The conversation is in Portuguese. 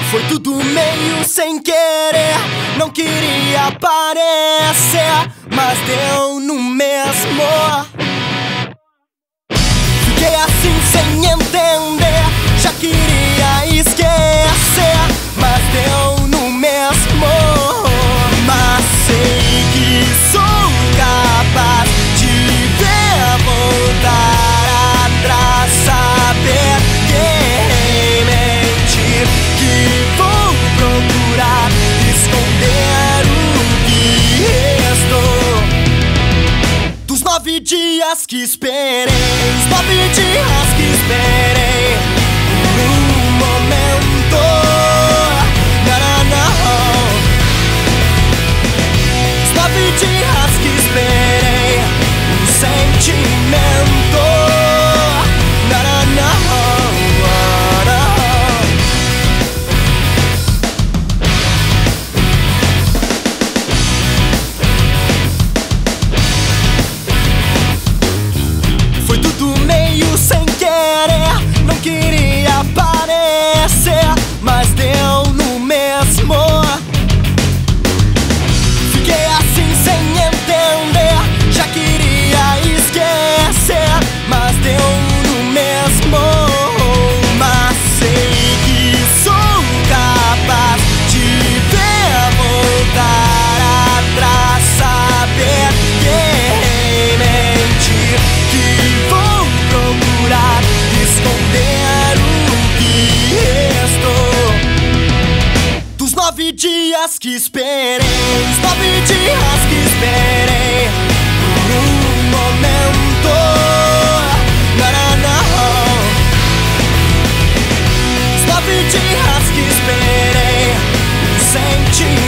Foi tudo meio sem querer, não queria aparecer, mas deu no mesmo. Fiquei assim sem entender, já queria esquecer, mas deu no mesmo. Mas sei que sou capaz de ver voltar atrás, saber que mentir, que vou procurar esconder o que restou dos 9 dias que esperei, os 9 dias que esperei por um momento. Os 9 dias que esperei um sentimento. Foi tudo meio sem querer, não queria aparecer, mas deu no mesmo. Fiquei assim sem entender, já queria esquecer, mas deu no mesmo. Mas sei que sou capaz de ver voltar atrás, saber que mentir, que vou procurar esconder o que restou dos 9 dias que esperei, os 9 dias que esperei por um momento. Os 9 dias que esperei um sentimento.